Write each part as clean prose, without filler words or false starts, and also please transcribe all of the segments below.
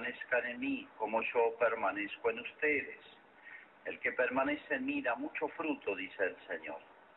permanezcan en mí como yo permanezco en ustedes. El que permanece en mí da mucho fruto, dice el Señor.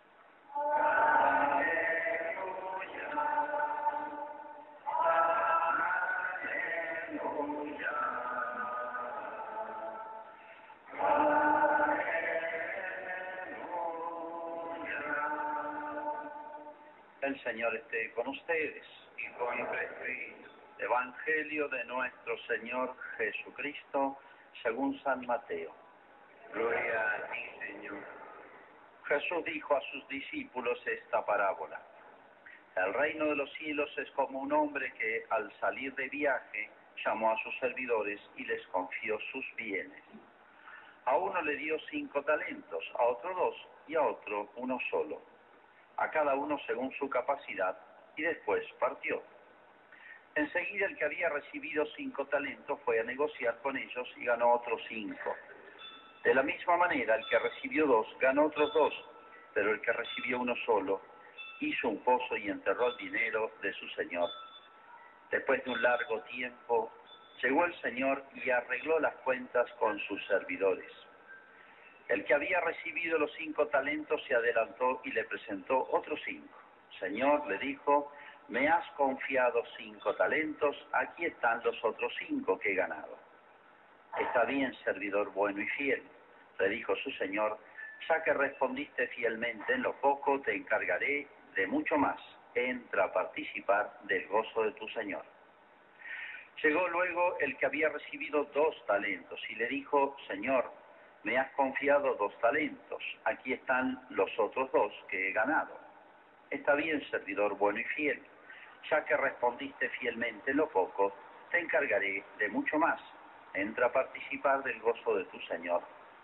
El Señor esté con ustedes y con tu espíritu. Evangelio de nuestro Señor Jesucristo según San Mateo. Gloria a ti, Señor. Jesús dijo a sus discípulos esta parábola. El reino de los cielos es como un hombre que al salir de viaje llamó a sus servidores y les confió sus bienes. A uno le dio 5 talentos, a otro 2 y a otro 1 solo. A cada uno según su capacidad, y después partió. Enseguida el que había recibido 5 talentos fue a negociar con ellos y ganó otros 5. De la misma manera, el que recibió 2 ganó otros 2, pero el que recibió 1 solo hizo un pozo y enterró el dinero de su señor. Después de un largo tiempo, llegó el señor y arregló las cuentas con sus servidores. El que había recibido los 5 talentos se adelantó y le presentó otros 5. Señor, le dijo, me has confiado 5 talentos, aquí están los otros 5 que he ganado. Está bien, servidor bueno y fiel, le dijo su señor, ya que respondiste fielmente en lo poco, te encargaré de mucho más. Entra a participar del gozo de tu señor. Llegó luego el que había recibido 2 talentos y le dijo, Señor, me has confiado 2 talentos, aquí están los otros 2 que he ganado. Está bien, servidor bueno y fiel, ya que respondiste fielmente en lo poco, te encargaré de mucho más. Entra a participar del gozo de tu señor.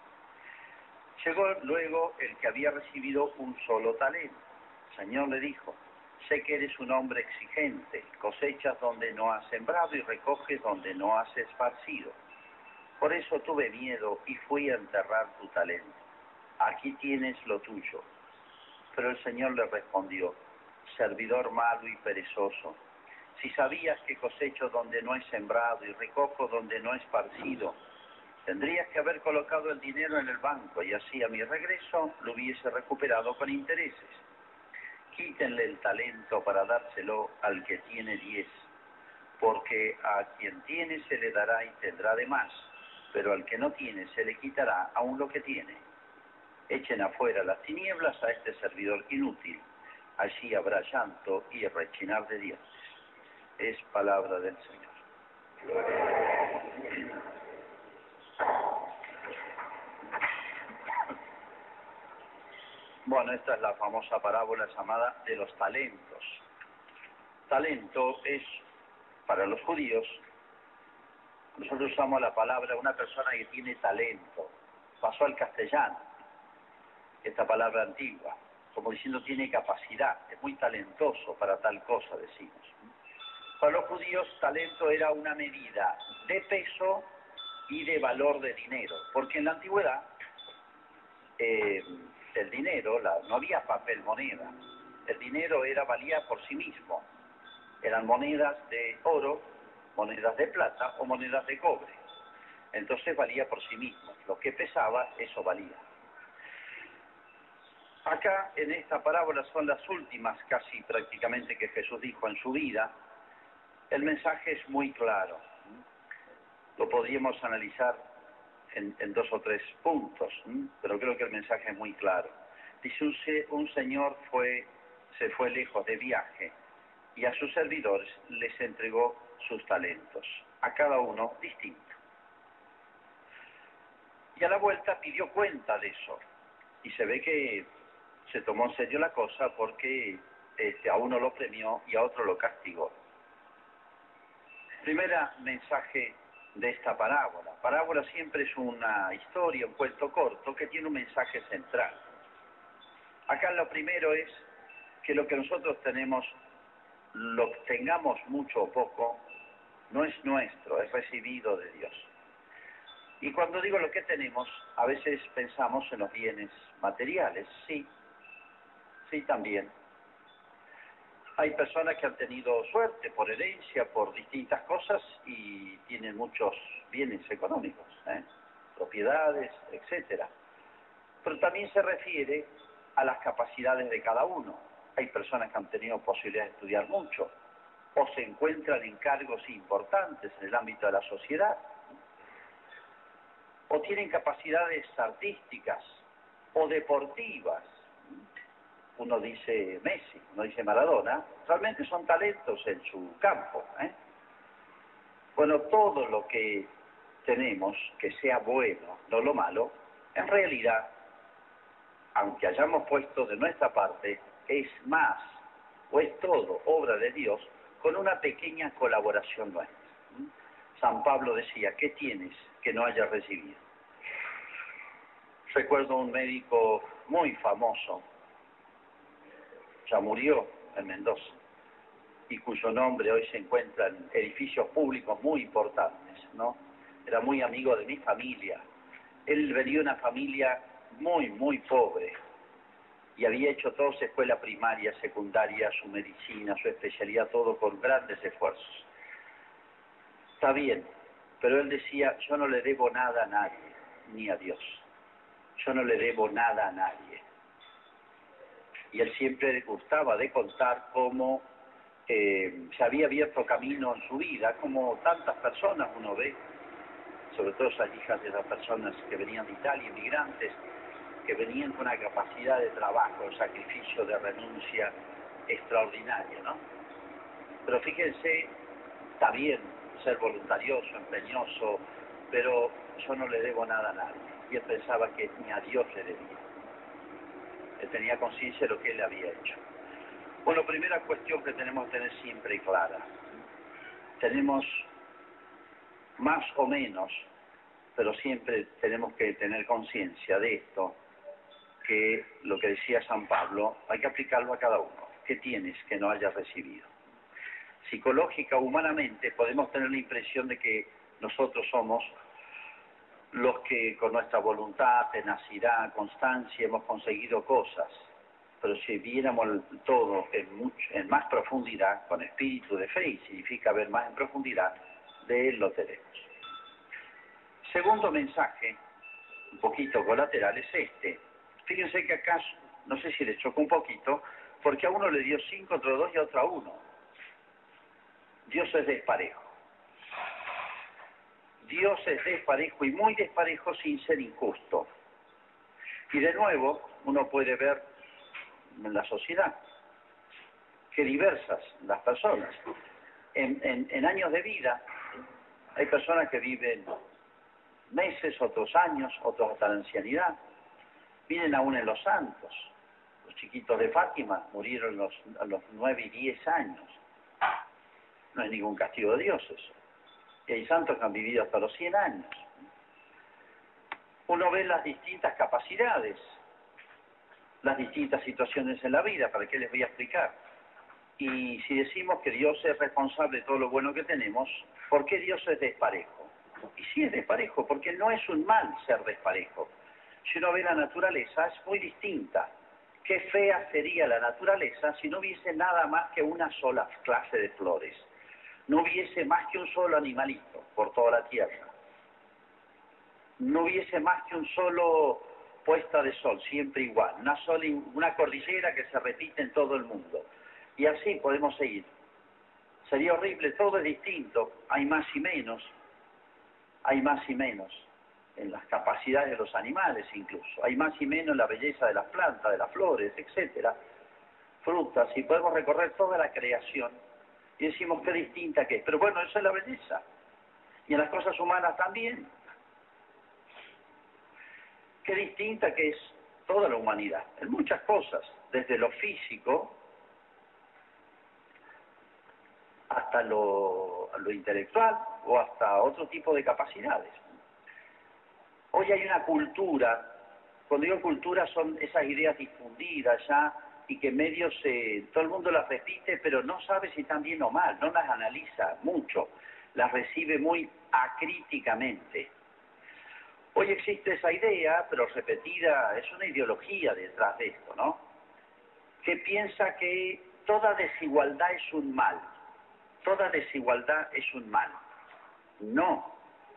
Llegó luego el que había recibido 1 solo talento. El Señor le dijo, sé que eres un hombre exigente, cosechas donde no has sembrado y recoges donde no has esparcido. Por eso tuve miedo y fui a enterrar tu talento. Aquí tienes lo tuyo. Pero el Señor le respondió, servidor malo y perezoso, si sabías que cosecho donde no he sembrado y recojo donde no he esparcido, tendrías que haber colocado el dinero en el banco y así a mi regreso lo hubiese recuperado con intereses. Quítenle el talento para dárselo al que tiene 10, porque a quien tiene se le dará y tendrá de más, pero al que no tiene se le quitará aún lo que tiene. Echen afuera las tinieblas a este servidor inútil, allí habrá llanto y rechinar de dientes. Es palabra del Señor. Bueno, esta es la famosa parábola llamada de los talentos. Talento es, para los judíos, nosotros usamos la palabra una persona que tiene talento. Pasó al castellano, esta palabra antigua, como diciendo tiene capacidad, es muy talentoso para tal cosa, decimos. Para los judíos, talento era una medida de peso y de valor de dinero, porque en la antigüedad el dinero, no había papel moneda, el dinero valía por sí mismo, eran monedas de oro, monedas de plata o monedas de cobre, entonces valía por sí mismo, lo que pesaba, eso valía. Acá en esta parábola son las últimas casi prácticamente que Jesús dijo en su vida. El mensaje es muy claro, lo podríamos analizar en 2 o 3 puntos, pero creo que el mensaje es muy claro. Dice, un señor se fue lejos de viaje y a sus servidores les entregó sus talentos, a cada uno distinto. Y a la vuelta pidió cuenta de eso, y se ve que se tomó en serio la cosa porque a uno lo premió y a otro lo castigó. Primera mensaje de esta parábola. Parábola siempre es una historia, un cuento corto que tiene un mensaje central. Acá lo primero es que lo que nosotros tenemos, lo tengamos mucho o poco, no es nuestro, es recibido de Dios. Y cuando digo lo que tenemos, a veces pensamos en los bienes materiales, sí también. Hay personas que han tenido suerte por herencia, por distintas cosas y tienen muchos bienes económicos, propiedades, etcétera. Pero también se refiere a las capacidades de cada uno. Hay personas que han tenido posibilidad de estudiar mucho o se encuentran en cargos importantes en el ámbito de la sociedad o tienen capacidades artísticas o deportivas. Uno dice Messi, uno dice Maradona, realmente son talentos en su campo. Bueno, todo lo que tenemos, que sea bueno, no lo malo, en realidad, aunque hayamos puesto de nuestra parte, es más o es todo obra de Dios con una pequeña colaboración nuestra. San Pablo decía, ¿qué tienes que no hayas recibido? Recuerdo un médico muy famoso, ya murió en Mendoza, y cuyo nombre hoy se encuentra en edificios públicos muy importantes, ¿no? Era muy amigo de mi familia. Él venía de una familia muy pobre y había hecho toda su escuela primaria, secundaria, su medicina, su especialidad, todo con grandes esfuerzos. Está bien, pero él decía, yo no le debo nada a nadie, ni a Dios. Yo no le debo nada a nadie. Y él siempre le gustaba de contar cómo se había abierto camino en su vida, como tantas personas uno ve, sobre todo esas hijas de esas personas que venían de Italia, inmigrantes, que venían con una capacidad de trabajo, de sacrificio, de renuncia extraordinaria, ¿no? Pero fíjense, está bien ser voluntarioso, empeñoso, pero yo no le debo nada a nadie. Y él pensaba que ni a Dios le debía. Él tenía conciencia de lo que él había hecho. Bueno, primera cuestión que tenemos que tener siempre y clara. Tenemos más o menos, pero siempre tenemos que tener conciencia de esto, que lo que decía San Pablo, hay que aplicarlo a cada uno. ¿Qué tienes que no hayas recibido? Psicológica, humanamente, podemos tener la impresión de que nosotros somos los que con nuestra voluntad, tenacidad, constancia hemos conseguido cosas. Pero si viéramos todo en más profundidad, con espíritu de fe, y significa ver más en profundidad, de Él lo tenemos. Segundo mensaje, un poquito colateral, es este. Fíjense que acá, no sé si les chocó un poquito, porque a uno le dio 5, otro 2 y a otro 1. Dios es desparejo. Dios es desparejo y muy desparejo sin ser injusto. Y de nuevo, uno puede ver en la sociedad que diversas las personas. En años de vida hay personas que viven meses, otros años, otros hasta la ancianidad. Vienen aún en los santos. Los chiquitos de Fátima murieron a los 9 y 10 años. No es ningún castigo de Dios eso. Y hay santos que han vivido hasta los 100 años. Uno ve las distintas capacidades, las distintas situaciones en la vida. ¿Para qué les voy a explicar? Y si decimos que Dios es responsable de todo lo bueno que tenemos, ¿por qué Dios es desparejo? Y sí es desparejo, porque no es un mal ser desparejo. Si uno ve la naturaleza, es muy distinta. Qué fea sería la naturaleza si no hubiese nada más que una sola clase de flores. No hubiese más que un solo animalito por toda la tierra. No hubiese más que un solo puesta de sol, siempre igual. Una cordillera que se repite en todo el mundo. Y así podemos seguir. Sería horrible, todo es distinto, hay más y menos. Hay más y menos en las capacidades de los animales incluso. Hay más y menos en la belleza de las plantas, de las flores, etcétera. Frutas, y podemos recorrer toda la creación y decimos qué distinta que es. Pero bueno, eso es la belleza. Y en las cosas humanas también. Qué distinta que es toda la humanidad, en muchas cosas, desde lo físico hasta lo intelectual o hasta otro tipo de capacidades. Hoy hay una cultura, cuando digo cultura son esas ideas difundidas ya y que medios, todo el mundo las repite, pero no sabe si están bien o mal, no las analiza mucho, las recibe muy acríticamente. Hoy existe esa idea, pero repetida, es una ideología detrás de esto, ¿no? Que piensa que toda desigualdad es un mal. Toda desigualdad es un mal. No.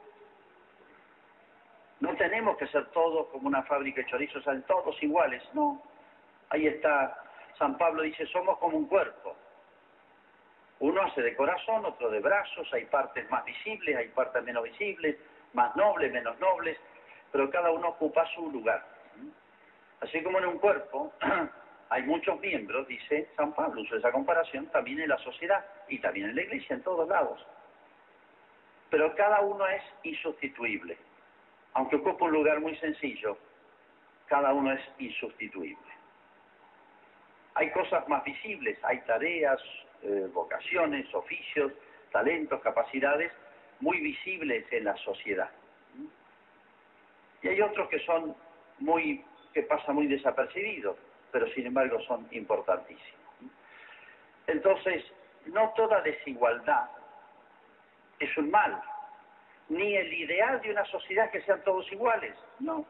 No tenemos que ser todos como una fábrica de chorizos, sean todos iguales. No. Ahí está, San Pablo dice, somos como un cuerpo. Uno hace de corazón, otro de brazos, hay partes más visibles, hay partes menos visibles, más nobles, menos nobles, pero cada uno ocupa su lugar. Así como en un cuerpo hay muchos miembros, dice San Pablo, usa esa comparación también en la sociedad y también en la iglesia, en todos lados. Pero cada uno es insustituible. Aunque ocupa un lugar muy sencillo, cada uno es insustituible. Hay cosas más visibles, hay tareas, vocaciones, oficios, talentos, capacidades muy visibles en la sociedad. Y hay otros que son que pasan muy desapercibidos, pero sin embargo son importantísimos. Entonces, no toda desigualdad es un mal, ni el ideal de una sociedad que sean todos iguales, no.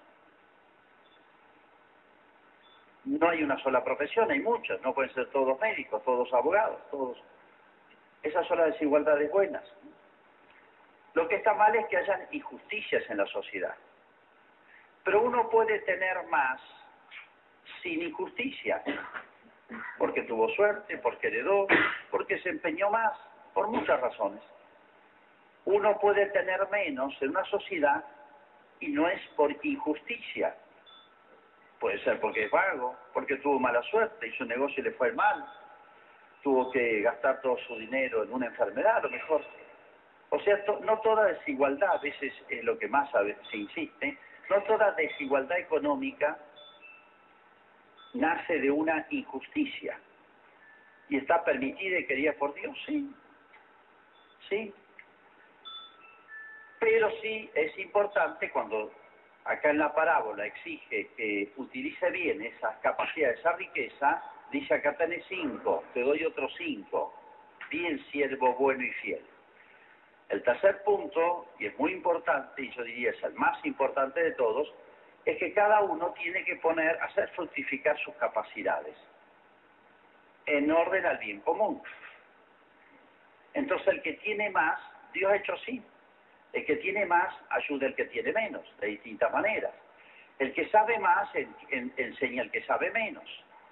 No hay una sola profesión, hay muchas, no pueden ser todos médicos, todos abogados, todos. Esas son las desigualdades buenas. Lo que está mal es que hayan injusticias en la sociedad. Pero uno puede tener más sin injusticia, porque tuvo suerte, porque heredó, porque se empeñó más, por muchas razones. Uno puede tener menos en una sociedad y no es por injusticia. Puede ser porque es vago, porque tuvo mala suerte y su negocio le fue mal, tuvo que gastar todo su dinero en una enfermedad, a lo mejor. O sea, no toda desigualdad, a veces es lo que más se insiste, no toda desigualdad económica nace de una injusticia. ¿Y está permitida y querida por Dios? Sí. Sí. Pero sí es importante cuando acá en la parábola exige que utilice bien esas capacidades, esa riqueza, dice acá tenés 5, te doy otros 5, bien siervo bueno y fiel. El tercer punto, y es muy importante, y yo diría es el más importante de todos, es que cada uno tiene que hacer fructificar sus capacidades en orden al bien común. Entonces el que tiene más, Dios ha hecho así. El que tiene más ayuda al que tiene menos, de distintas maneras. El que sabe más enseña al que sabe menos.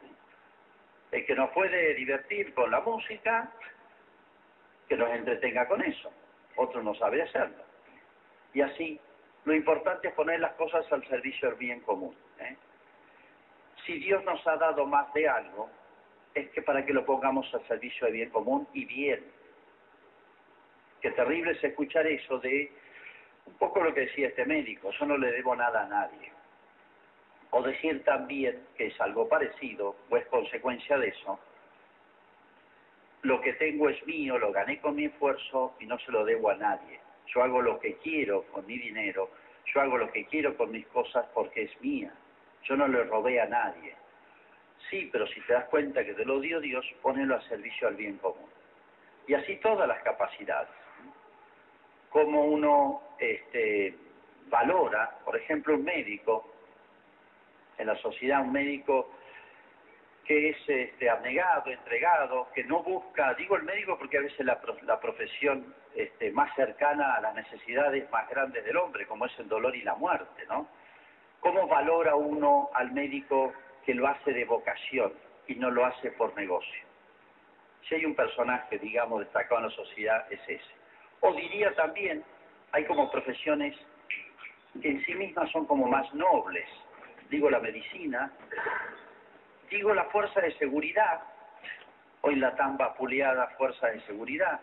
El que nos puede divertir con la música, que nos entretenga con eso. Otro no sabe hacerlo. Y así, lo importante es poner las cosas al servicio del bien común. Si Dios nos ha dado más de algo, es que para que lo pongamos al servicio del bien común y bien. Qué terrible es escuchar eso de un poco lo que decía este médico, yo no le debo nada a nadie. O decir también, que es algo parecido, o es consecuencia de eso, lo que tengo es mío, lo gané con mi esfuerzo y no se lo debo a nadie. Yo hago lo que quiero con mi dinero, yo hago lo que quiero con mis cosas porque es mía. Yo no le robé a nadie. Sí, pero si te das cuenta que te lo dio Dios, ponelo al servicio al bien común. Y así todas las capacidades. Cómo uno valora, por ejemplo, un médico, en la sociedad un médico que es abnegado, entregado, que no busca, digo el médico porque a veces la profesión más cercana a las necesidades más grandes del hombre, como es el dolor y la muerte, ¿no? ¿Cómo valora uno al médico que lo hace de vocación y no lo hace por negocio? Si hay un personaje, digamos, destacado en la sociedad, es ese. O diría también, hay como profesiones que en sí mismas son como más nobles. Digo la medicina, digo la fuerza de seguridad, hoy la tan vapuleada fuerza de seguridad,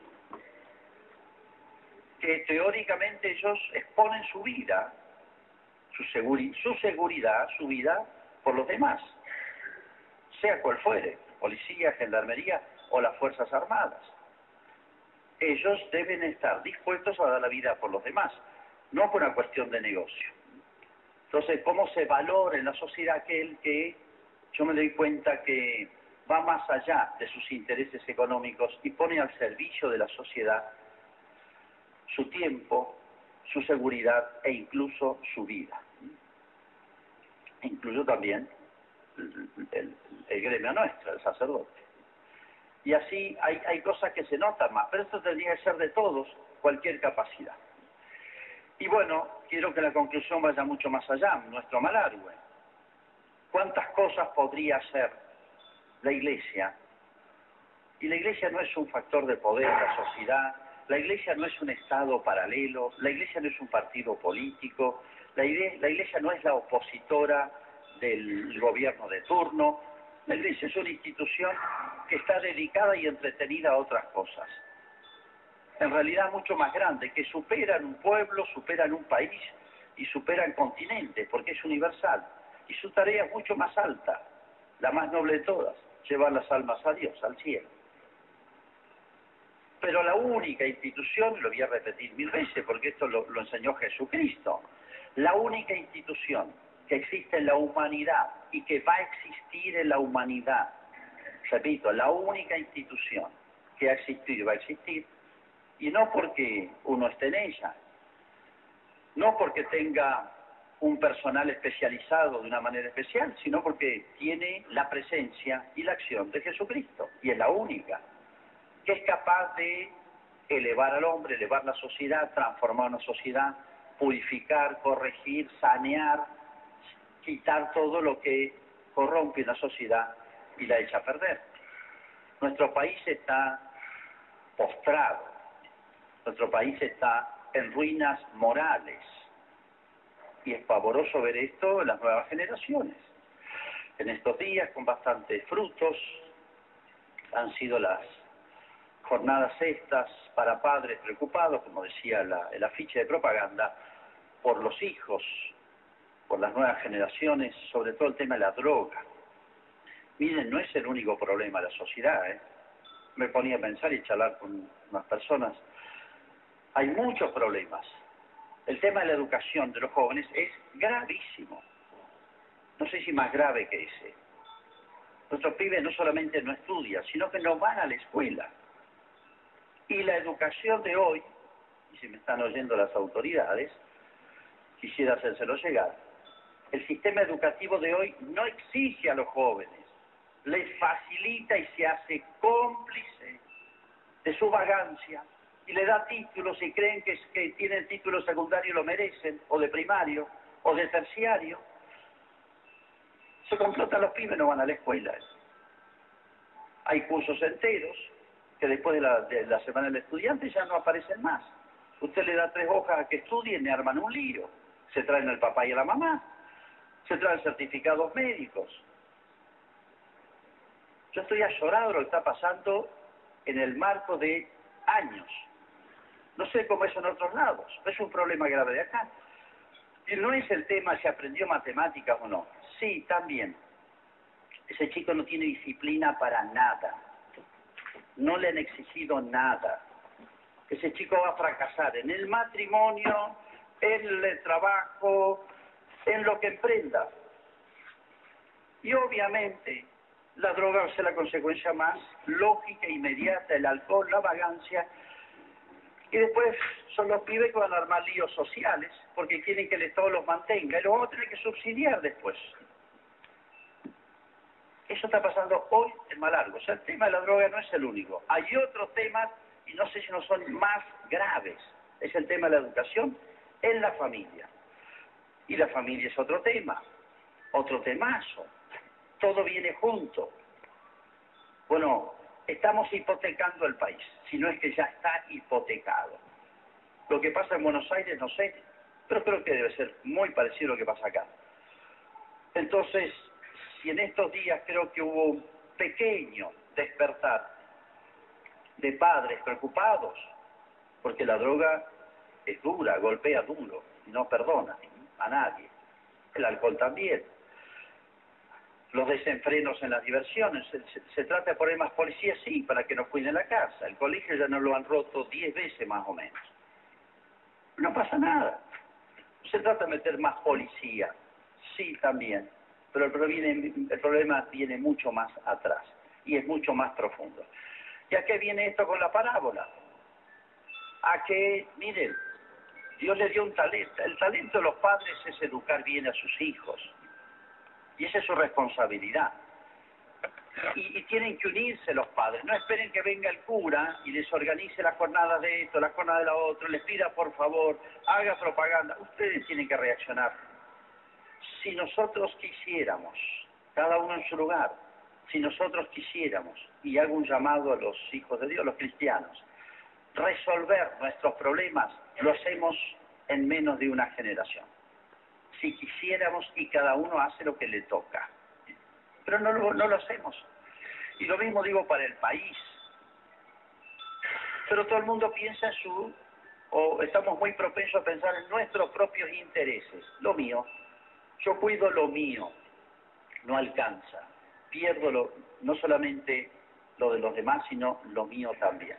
que teóricamente ellos exponen su vida, su seguridad, su vida, por los demás, sea cual fuere, policía, gendarmería o las Fuerzas Armadas. Ellos deben estar dispuestos a dar la vida por los demás, no por una cuestión de negocio. Entonces, ¿cómo se valora en la sociedad aquel que yo me doy cuenta que va más allá de sus intereses económicos y pone al servicio de la sociedad su tiempo, su seguridad e incluso su vida? Incluso también el gremio nuestro, el sacerdote. Y así hay cosas que se notan más, pero esto tendría que ser de todos, cualquier capacidad. Y bueno, quiero que la conclusión vaya mucho más allá, nuestro Malargüe. ¿Cuántas cosas podría hacer la Iglesia? Y la Iglesia no es un factor de poder en la sociedad, la Iglesia no es un Estado paralelo, la Iglesia no es un partido político, la Iglesia no es la opositora del gobierno de turno, la Iglesia es una institución que está dedicada y entretenida a otras cosas. En realidad mucho más grande, que superan un pueblo, superan un país y superan continentes, porque es universal. Y su tarea es mucho más alta, la más noble de todas, llevar las almas a Dios, al cielo. Pero la única institución, lo voy a repetir 1000 veces porque esto lo enseñó Jesucristo, la única institución que existe en la humanidad y que va a existir en la humanidad, repito, la única institución que ha existido y va a existir, y no porque uno esté en ella, no porque tenga un personal especializado de una manera especial, sino porque tiene la presencia y la acción de Jesucristo, y es la única que es capaz de elevar al hombre, elevar la sociedad, transformar una sociedad, purificar, corregir, sanear, quitar todo lo que corrompe la sociedad y la echa a perder. Nuestro país está postrado, nuestro país está en ruinas morales, y es pavoroso ver esto en las nuevas generaciones. En estos días, con bastantes frutos, han sido las jornadas estas para padres preocupados, como decía el afiche de propaganda, por los hijos, por las nuevas generaciones, sobre todo el tema de la droga. Miren, no es el único problema de la sociedad, ¿eh? Me ponía a pensar y charlar con unas personas. Hay muchos problemas. El tema de la educación de los jóvenes es gravísimo. No sé si más grave que ese. Nuestros pibes no solamente no estudian, sino que no van a la escuela. Y la educación de hoy, y si me están oyendo las autoridades, quisiera hacérselo llegar, el sistema educativo de hoy no exige a los jóvenes, les facilita y se hace cómplice de su vagancia, y le da títulos y creen que tienen título secundario y lo merecen, o de primario, o de terciario. Se complotan los pibes, no van a la escuela. Hay cursos enteros que después de la semana del estudiante ya no aparecen más. Usted le da 3 hojas a que estudien, le arman un lío. Se traen al papá y a la mamá. Se traen certificados médicos. Yo estoy azorado de lo que está pasando en el marco de años. No sé cómo es en otros lados, pero es un problema grave de acá. Y no es el tema si aprendió matemáticas o no. Sí, también. Ese chico no tiene disciplina para nada. No le han exigido nada. Ese chico va a fracasar en el matrimonio, en el trabajo, en lo que emprenda. Y obviamente la droga va a ser la consecuencia más lógica e inmediata, el alcohol, la vagancia. Y después son los pibes que van a armar líos sociales porque quieren que el Estado los mantenga y los vamos a tener que subsidiar después. Eso está pasando hoy en Malargüe. O sea, el tema de la droga no es el único. Hay otros temas, y no sé si no son más graves. Es el tema de la educación en la familia. Y la familia es otro tema, otro temazo. Todo viene junto. Bueno, estamos hipotecando el país, si no es que ya está hipotecado. Lo que pasa en Buenos Aires, no sé, pero creo que debe ser muy parecido a lo que pasa acá. Entonces, si en estos días creo que hubo un pequeño despertar de padres preocupados, porque la droga es dura, golpea duro, no perdona a nadie. El alcohol también. Los desenfrenos en las diversiones. Se trata de poner más policías, sí, para que nos cuiden la casa. El colegio ya nos lo han roto 10 veces más o menos. No pasa nada. Se trata de meter más policía, sí, también. Pero el problema viene mucho más atrás y es mucho más profundo. ¿Y a qué viene esto con la parábola? A que, miren, Dios le dio un talento. El talento de los padres es educar bien a sus hijos. Y esa es su responsabilidad. Y tienen que unirse los padres. No esperen que venga el cura y les organice las jornadas de esto, las jornadas de la otra, les pida por favor, haga propaganda. Ustedes tienen que reaccionar. Si nosotros quisiéramos, cada uno en su lugar, si nosotros quisiéramos, y hago un llamado a los hijos de Dios, los cristianos, resolver nuestros problemas, lo hacemos en menos de una generación. Si quisiéramos y cada uno hace lo que le toca. Pero no lo hacemos. Y lo mismo digo para el país. Pero todo el mundo piensa en o estamos muy propensos a pensar en nuestros propios intereses. Lo mío. Yo cuido lo mío. No alcanza. Pierdo no solamente lo de los demás, sino lo mío también.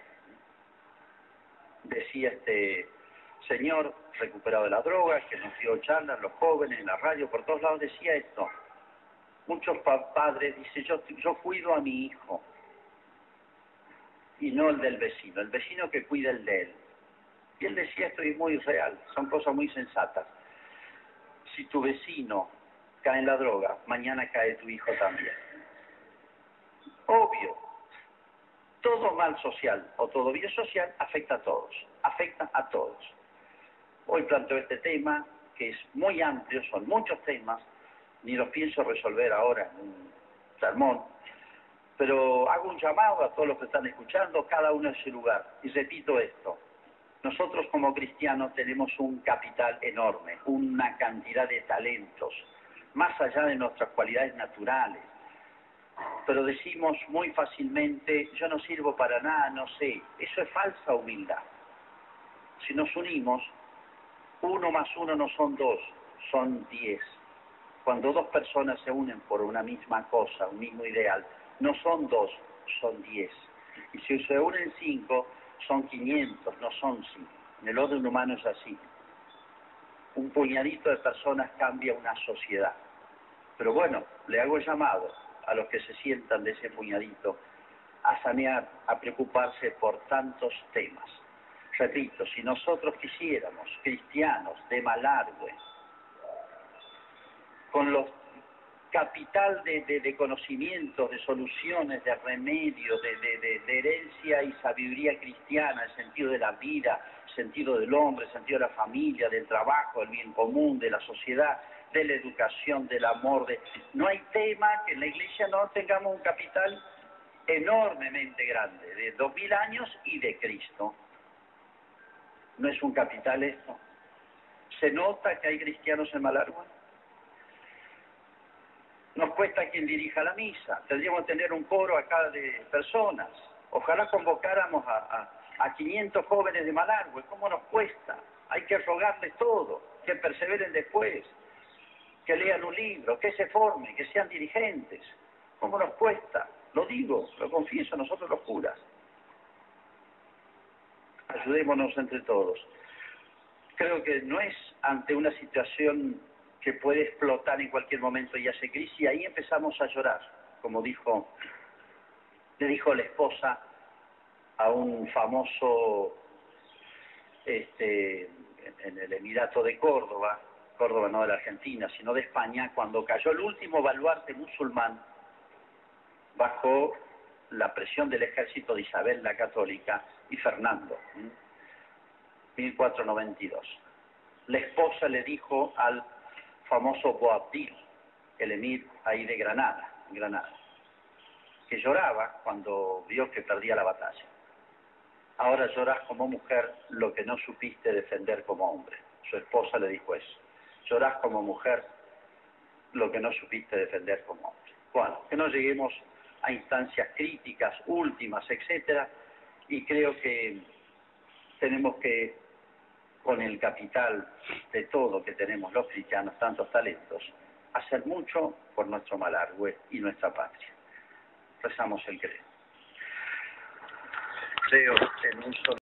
Decía este señor recuperado de la droga, que nos dio charlas, los jóvenes, en la radio, por todos lados, decía esto. Muchos padres dicen, yo cuido a mi hijo, y no el del vecino, el vecino que cuida el de él. Y él decía esto y es muy real, son cosas muy sensatas. Si tu vecino cae en la droga, mañana cae tu hijo también. Obvio, todo mal social o todo bien social afecta a todos. Hoy planteo este tema, que es muy amplio, son muchos temas, ni los pienso resolver ahora en un sermón, pero hago un llamado a todos los que están escuchando, cada uno en su lugar, y repito esto, nosotros como cristianos tenemos un capital enorme, una cantidad de talentos, más allá de nuestras cualidades naturales, pero decimos muy fácilmente, yo no sirvo para nada, no sé, eso es falsa humildad. Si nos unimos, 1 más 1 no son 2, son 10. Cuando 2 personas se unen por una misma cosa, un mismo ideal, no son 2, son 10. Y si se unen 5, son 500, no son 5. En el orden humano es así. Un puñadito de personas cambia una sociedad. Pero bueno, le hago el llamado a los que se sientan de ese puñadito a sanear, a preocuparse por tantos temas. Repito, si nosotros quisiéramos, cristianos de Malargüe, con los capital de conocimientos, de soluciones, de remedios, de herencia y sabiduría cristiana, el sentido de la vida, el sentido del hombre, el sentido de la familia, del trabajo, del bien común, de la sociedad, de la educación, del amor. No hay tema que en la Iglesia no tengamos un capital enormemente grande, de 2000 años y de Cristo. ¿No es un capital esto? ¿Se nota que hay cristianos en Malargüe? Nos cuesta quien dirija la misa, tendríamos que tener un coro acá de personas. Ojalá convocáramos a 500 jóvenes de Malargüe, ¿cómo nos cuesta? Hay que rogarles todo, que perseveren después, que lean un libro, que se formen, que sean dirigentes. ¿Cómo nos cuesta? Lo digo, lo confieso, nosotros los curas. Ayudémonos entre todos. Creo que no es ante una situación que puede explotar en cualquier momento y hace crisis, y ahí empezamos a llorar, como le dijo la esposa a un famoso en el Emirato de Córdoba no de la Argentina, sino de España, cuando cayó el último baluarte musulmán bajo la presión del ejército de Isabel la Católica y Fernando, 1492. La esposa le dijo al famoso Boabdil, el emir ahí de Granada, que lloraba cuando vio que perdía la batalla. Ahora lloras como mujer lo que no supiste defender como hombre. Su esposa le dijo eso. Llorás como mujer lo que no supiste defender como hombre. Bueno, que no lleguemos a instancias críticas, últimas, etcétera, y creo que tenemos que, con el capital de todo que tenemos los cristianos, tantos talentos, hacer mucho por nuestro Malargüe y nuestra patria. Rezamos el credo. Creo en un solo